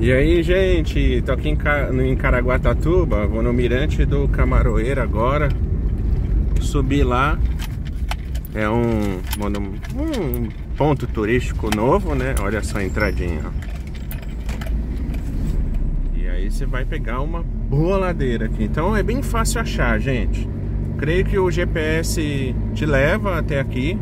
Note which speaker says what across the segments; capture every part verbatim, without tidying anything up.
Speaker 1: E aí, gente, tô aqui em, Car... em Caraguatatuba, vou no Mirante do Camaroeiro agora. Subi lá, é um, um ponto turístico novo, né? Olha só a entradinha, ó. E aí você vai pegar uma boa ladeira aqui, então é bem fácil achar, gente. Creio que o G P S te leva até aqui.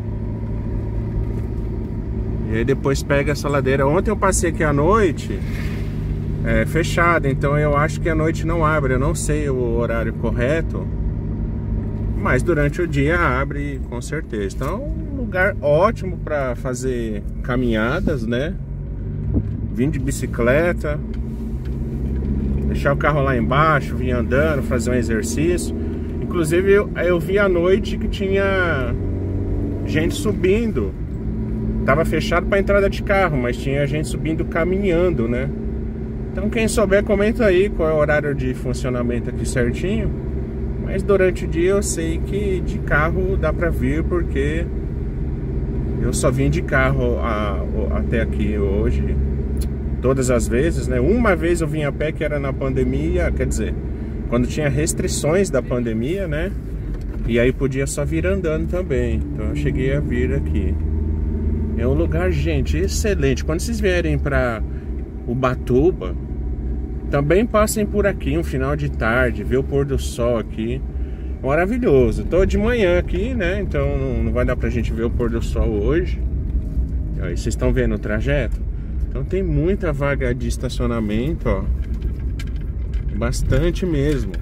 Speaker 1: E aí depois pega essa ladeira. Ontem eu passei aqui à noite, é fechado, então eu acho que a noite não abre. Eu não sei o horário correto, mas durante o dia abre com certeza. Então é um lugar ótimo para fazer caminhadas, né? Vim de bicicleta, deixar o carro lá embaixo, vir andando, fazer um exercício. Inclusive eu, eu vi à noite que tinha gente subindo. Tava fechado para entrada de carro, mas tinha gente subindo caminhando, né? Então quem souber, comenta aí qual é o horário de funcionamento aqui certinho. Mas durante o dia eu sei que de carro dá pra vir, porque eu só vim de carro a, a, até aqui hoje, todas as vezes, né? Uma vez eu vim a pé, que era na pandemia, quer dizer, quando tinha restrições da pandemia, né? E aí podia só vir andando também. Então eu cheguei a vir aqui. É um lugar, gente, excelente. Quando vocês vierem para Ubatuba, também passem por aqui um final de tarde, ver o pôr do sol aqui. Maravilhoso. Tô de manhã aqui, né? Então não vai dar pra gente ver o pôr do sol hoje. Aí vocês estão vendo o trajeto? Então tem muita vaga de estacionamento, ó. Bastante mesmo.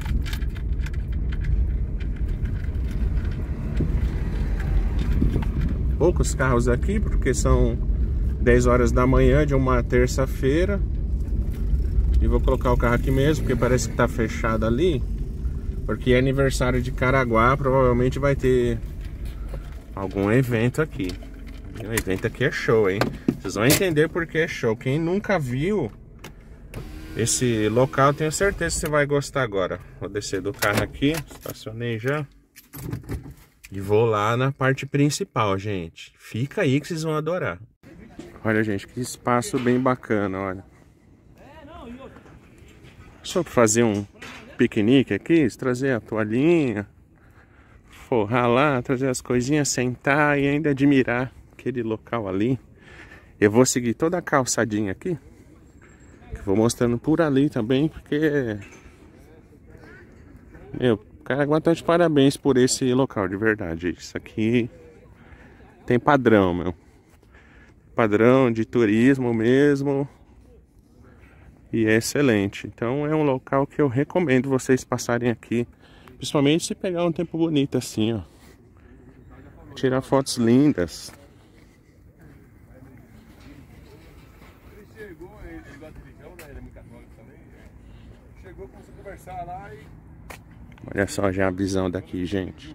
Speaker 1: Poucos carros aqui, porque são dez horas da manhã de uma terça-feira. E vou colocar o carro aqui mesmo, porque parece que tá fechado ali. Porque é aniversário de Caraguá, provavelmente vai ter algum evento aqui. E o evento aqui é show, hein? Vocês vão entender porque é show. Quem nunca viu esse local, tenho certeza que você vai gostar agora. Vou descer do carro aqui, estacionei já. E vou lá na parte principal, gente. Fica aí que vocês vão adorar. Olha, gente, que espaço bem bacana, olha. Só para fazer um piquenique aqui, trazer a toalhinha, forrar lá, trazer as coisinhas, sentar e ainda admirar aquele local ali. Eu vou seguir toda a calçadinha aqui, que vou mostrando por ali também, porque... Meu, Caraguá tá de parabéns por esse local, de verdade. Isso aqui tem padrão, meu. Padrão de turismo mesmo. E é excelente. Então é um local que eu recomendo vocês passarem aqui. Principalmente se pegar um tempo bonito assim, ó. Tirar fotos lindas. Olha só já a visão daqui, gente.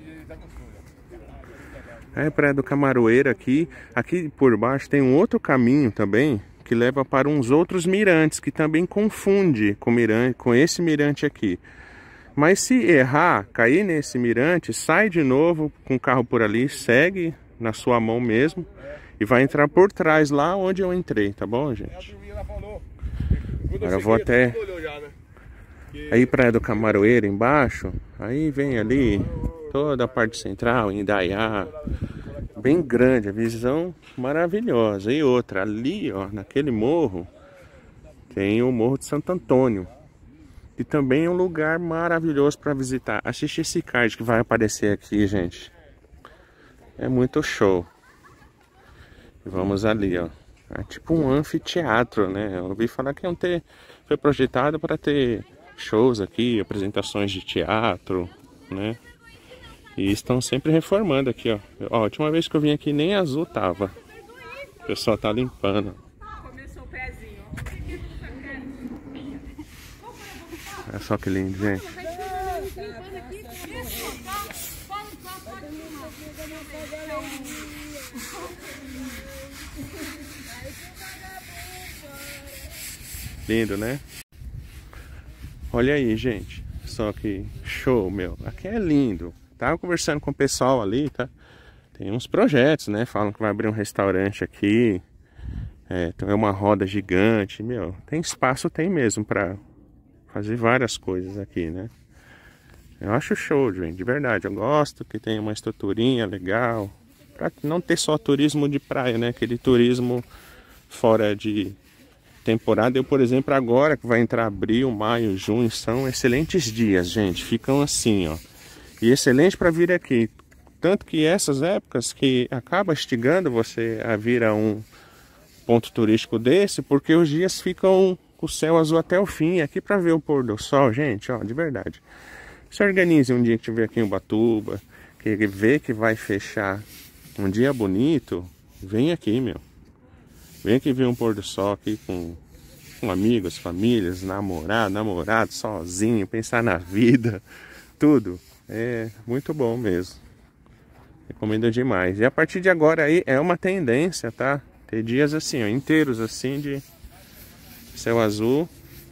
Speaker 1: É a Praia do Camaroeiro aqui. Aqui por baixo tem um outro caminho também, que leva para uns outros mirantes, que também confunde com, mirante, com esse mirante aqui. Mas se errar, cair nesse mirante, sai de novo com o carro por ali, segue na sua mão mesmo e vai entrar por trás lá onde eu entrei, tá bom, gente? Agora eu vou até... Aí Praia do Camaroeiro embaixo, aí vem ali toda a parte central, Indaiá, bem grande, a visão maravilhosa. E outra, ali ó, naquele morro, tem o Morro de Santo Antônio, que também é um lugar maravilhoso para visitar. Assiste esse card que vai aparecer aqui, gente. É muito show. E vamos ali, ó. É tipo um anfiteatro, né? Eu ouvi falar que iam ter, foi projetado para ter shows aqui, apresentações de teatro, né? E estão sempre reformando aqui, ó. Ó, a última vez que eu vim aqui nem azul tava. O pessoal tá limpando. Começou o pezinho. Olha só que lindo, gente. Lindo, né? Olha aí, gente. Só que show, meu. Aqui é lindo. Tava conversando com o pessoal ali, tá? Tem uns projetos, né? Falam que vai abrir um restaurante aqui. É, tem uma roda gigante, meu, tem espaço, tem mesmo pra fazer várias coisas aqui, né? Eu acho show, gente, de verdade. Eu gosto que tem uma estruturinha legal, pra não ter só turismo de praia, né? Aquele turismo fora de temporada. Eu, por exemplo, agora que vai entrar abril, maio, junho, são excelentes dias, gente. Ficam assim, ó. E excelente para vir aqui. Tanto que essas épocas que acaba instigando você a vir a um ponto turístico desse, porque os dias ficam com o céu azul até o fim, aqui para ver o pôr do sol, gente, ó, de verdade. Se organize um dia que estiver aqui em Ubatuba, que vê que vai fechar um dia bonito, vem aqui, meu. Vem aqui ver um pôr do sol aqui com, com amigos, famílias, namorado, namorado, sozinho, pensar na vida, tudo. É muito bom mesmo. Recomendo demais. E a partir de agora aí é uma tendência, tá? Ter dias assim, ó, inteiros assim de céu azul.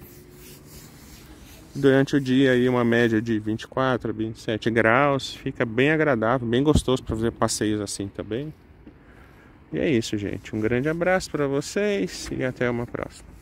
Speaker 1: Durante o dia aí uma média de vinte e quatro, vinte e sete graus. Fica bem agradável, bem gostoso para fazer passeios assim também. E é isso, gente. Um grande abraço para vocês e até uma próxima.